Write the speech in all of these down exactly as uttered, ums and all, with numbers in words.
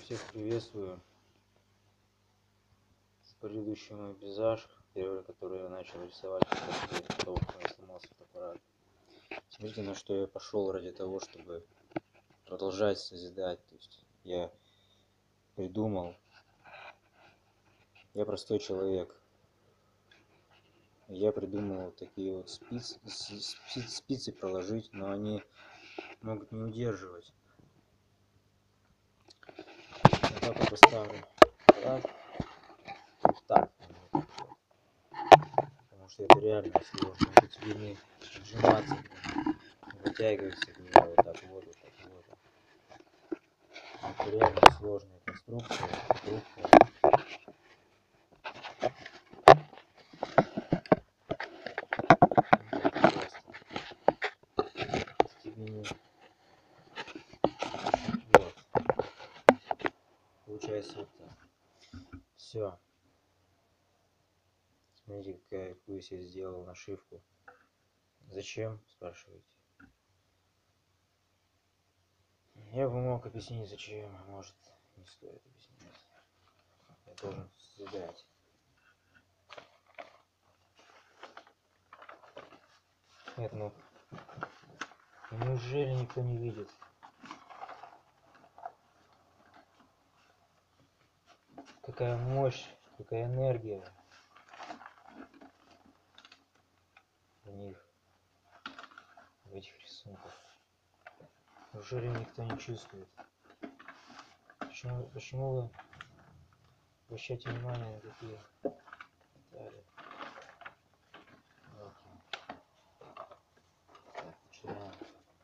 Всех приветствую. С предыдущий мой пейзаж, первый, который я начал рисовать после того, как у меня сломался фотоаппарат. Смотрите, на что я пошел ради того, чтобы продолжать созидать. То есть я придумал, я простой человек. Я придумал вот такие вот спицы, спицы проложить, но они могут не удерживать. Я только поставлю так, так, потому что это реально сложно. Эти длины сжиматься, вытягиваться к нему вот так вот, вот так вот. Это реально сложная конструкция, хрупкая. Вот. Получается вот так. Все. Смотрите, какая, какую я себе сделал нашивку. Зачем, спрашиваете? Я бы мог объяснить, зачем, а может, не стоит объяснять. Я должен созидать. Нет, ну, неужели никто не видит? Какая мощь, какая энергия в них, в этих рисунках. Неужели никто не чувствует? Почему, почему вы обращаете внимание на такие детали? Так, начинаем.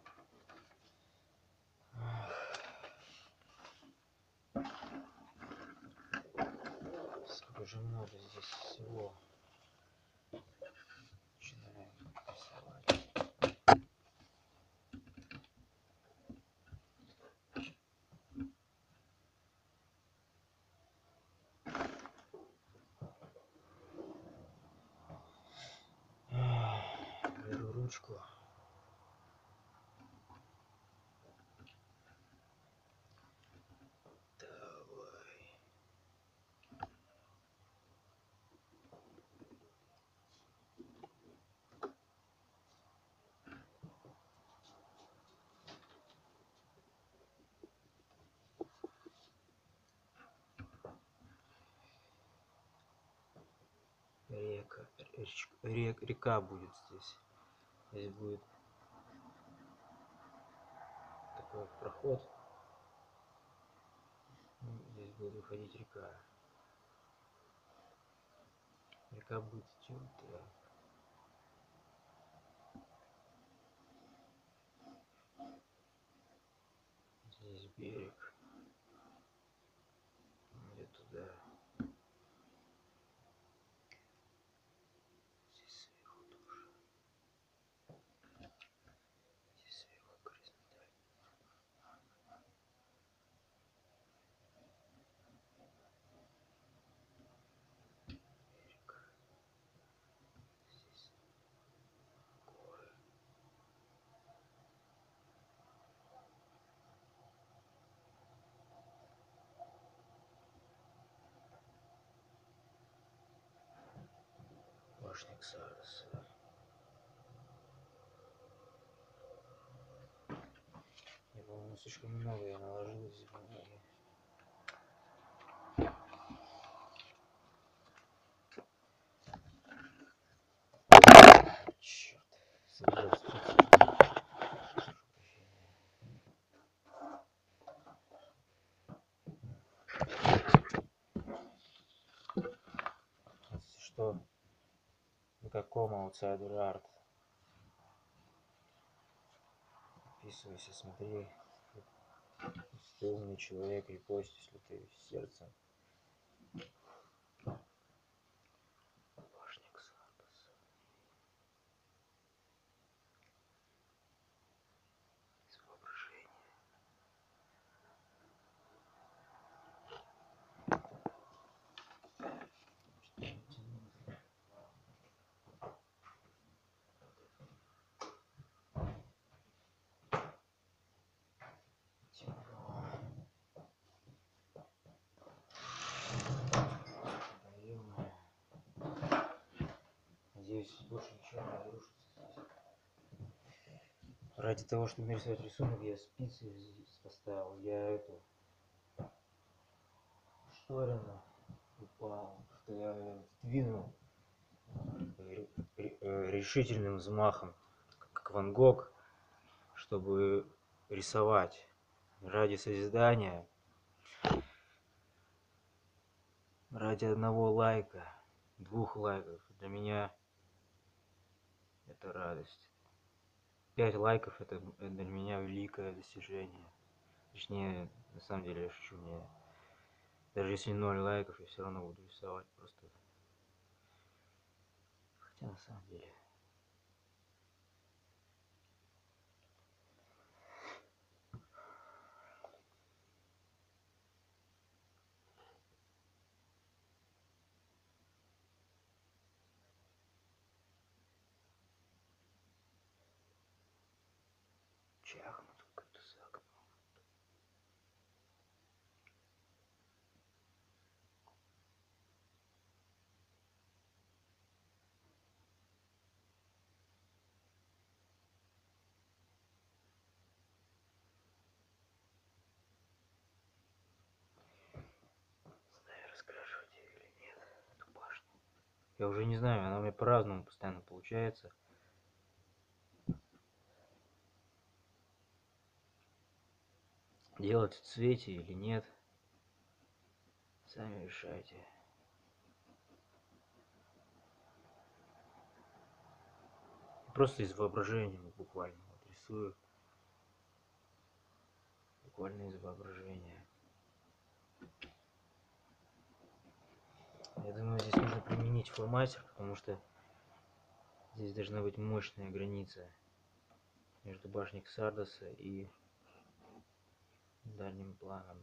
Сколько же много здесь всего. Начинаем рисовать. Беру ручку. Давай. Река, речка, рек, река будет здесь. Здесь будет такой проход. Здесь будет выходить река. Река будет тёплая. Здесь берег. Где туда. Здесь сверху тоже. Здесь сверху горизонталь. Берег. Здесь горы. Башня Ксароса. Я, по-моему, слишком много я наложил здесь бумаги. Черт, собрался. Что? На каком Outsider Art? Подписывайся, смотри. Если ты умный человек, репост, если ты сердцем. Башня Ксароса. Из воображения. больше ничего не разрушится здесь. Ради того, чтобы нарисовать рисунок, я спицы здесь поставил. Я эту шторину упал, что я двинул решительным взмахом, как Ван Гог, чтобы рисовать ради созидания, ради одного лайка, двух лайков. Для меня это радость. Пять лайков это, это для меня великое достижение. Точнее, на самом деле я шучу, мне даже если ноль лайков, я все равно буду рисовать просто. Хотя на самом деле. Чахнут как-то за окном. Знаю, раскрашивать ее или нет, эту башню. Я уже не знаю, она у меня по-разному постоянно получается. Делать в цвете или нет, сами решайте. Просто из воображения буквально вот рисую. Буквально из воображения. Я думаю, здесь нужно применить фломастер, потому что здесь должна быть мощная граница между башней Ксардоса и дальним планом.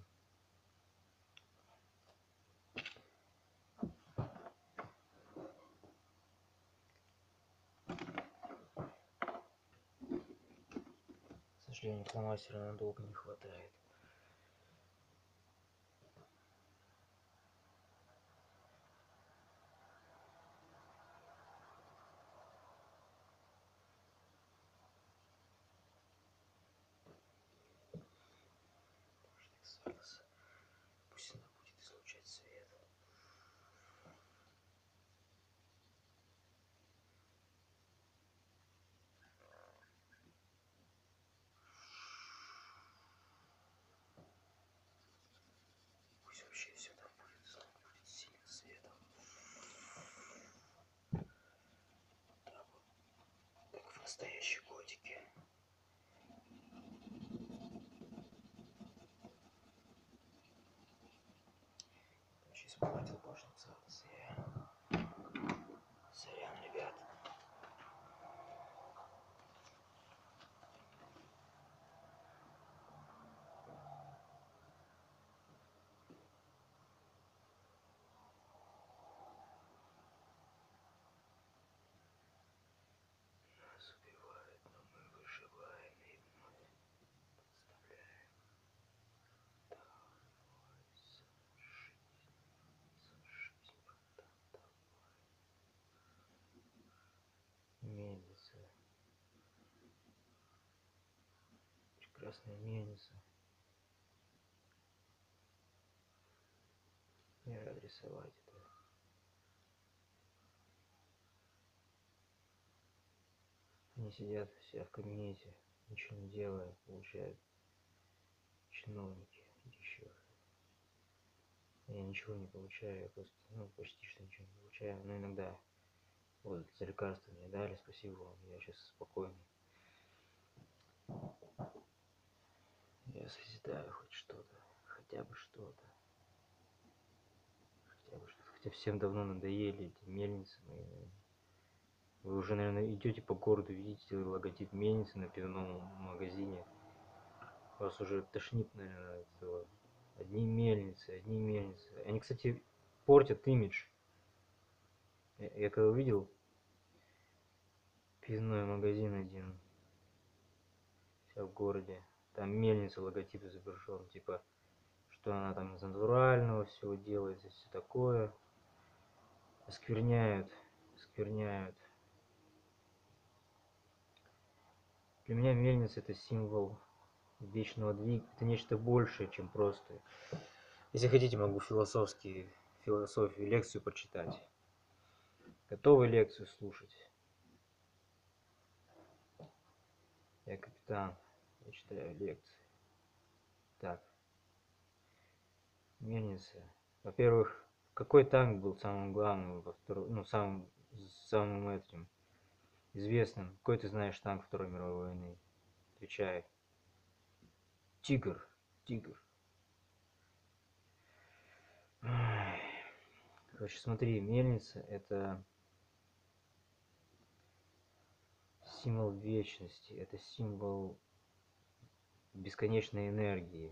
К сожалению, фломастера надолго не хватает. Пусть она будет излучать свет. Пусть вообще все там будет, будет сильно светом. Так вот, как в настоящей готике. Короче, испортил башню Ксардоса. Сорян, ребят. Нас убивают, но мы выживаем и вновь подставляем. Давай, сожись, сожись, братан, давай. Мельница. Прекрасная мельница. Я рад рисовать это. Они сидят все в кабинете, ничего не делая, получают чиновники еще. Я ничего не получаю, я просто, ну, почти что ничего не получаю, но иногда. Вот, за лекарство мне дали, спасибо вам, я сейчас спокойный. Я созидаю хоть что-то, хотя бы что-то. Хотя бы что-то, хотя всем давно надоели эти мельницы мои. Вы уже, наверное, идете по городу, видите логотип мельницы на пивном магазине. Вас уже тошнит, наверное, от этого. Одни мельницы, одни мельницы. Они, кстати, портят имидж. Я, я когда увидел пивной магазин один в городе, там мельница логотип изображен, типа, что она там из натурального всего делается, все такое. Оскверняют, оскверняют Для меня мельница — это символ вечного двиг, это нечто большее, чем просто. Если хотите, могу философские, философию, лекцию почитать. Готовы лекцию слушать? Я капитан, я читаю лекции. Так, мельница. Во-первых, какой танк был самым главным, во втором, ну, самым, самым этим известным? Какой ты знаешь танк Второй мировой войны? Отвечай. Тигр. Тигр. Ай. Короче, смотри, мельница — это символ вечности, это символ бесконечной энергии.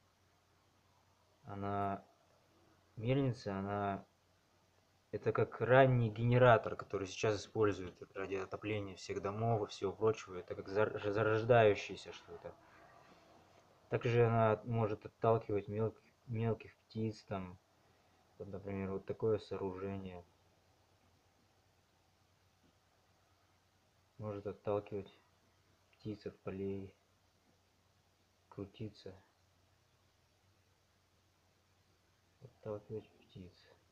Она, мельница, она, это как ранний генератор, который сейчас используют ради отопления всех домов и всего прочего. Это как зарождающееся что-то. Также она может отталкивать мелких, мелких птиц, там, вот, например, вот такое сооружение. Может отталкивать птиц от полей, крутиться, отталкивать птиц.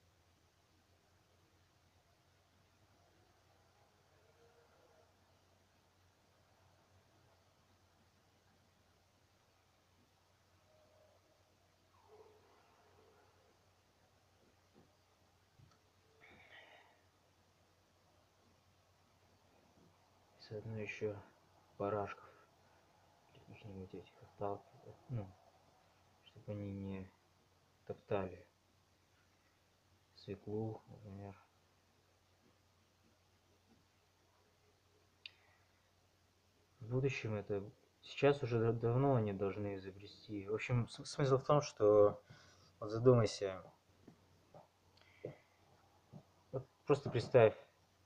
Заодно еще барашков каких-нибудь этих отталкивать, ну, чтобы они не топтали свеклу, например. В будущем это, сейчас уже давно они должны изобрести. В общем, смысл в том, что, вот задумайся, вот просто представь,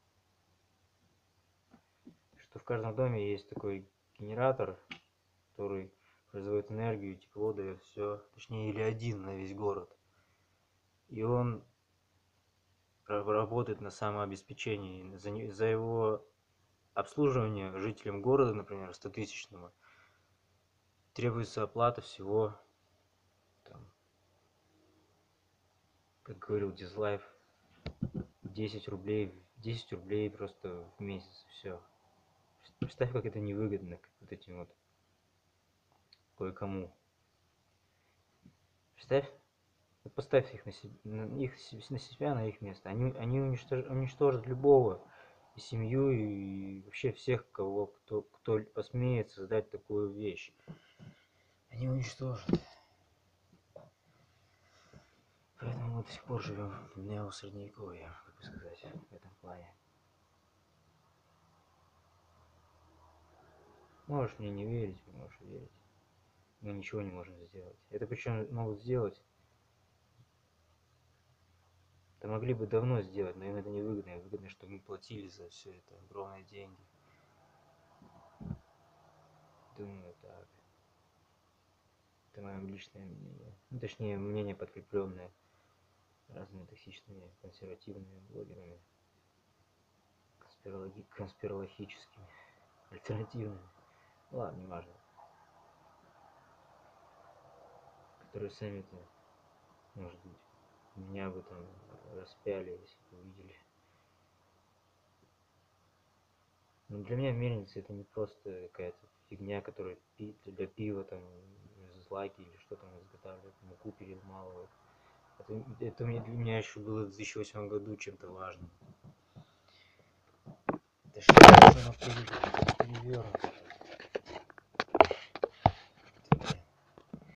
что в каждом доме есть такой генератор, который производит энергию, тепло дает, все, точнее, или один на весь город. И он работает на самообеспечении. За, за его обслуживание жителям города, например, стотысячного, требуется оплата всего, там, как говорил Дизлайф, десять рублей, десять рублей просто в месяц, все. Представь, как это невыгодно, как вот этим вот кое-кому. Представь, вот поставь их на, себе, на, их, на себя, на их место. Они, они уничтож, уничтожат любого, и семью, и вообще всех, кого, кто, кто посмеет создать такую вещь. Они уничтожат. Поэтому мы до сих пор живем в неосредневековье, как бы сказать, в этом плане. Можешь мне не верить, можешь верить. Мы ничего не можем сделать. Это причем могут сделать. Это могли бы давно сделать, но им это не выгодно. Им выгодно, чтобы мы платили за все это огромные деньги. Думаю, так. Это мое личное мнение. Ну, точнее, мнение, подкрепленное разными токсичными консервативными блогерами, конспирологи конспирологическими, альтернативными. Ладно, не важно. Которые сами-то, может быть, меня бы там распяли, если бы увидели. Но для меня мельница — это не просто какая-то фигня, которая пи для пива, там, злаки или что там изготавливают, муку перемалывают. Это, это для меня еще было в две тысячи восьмом году чем-то важным. Это что-то перевернуто.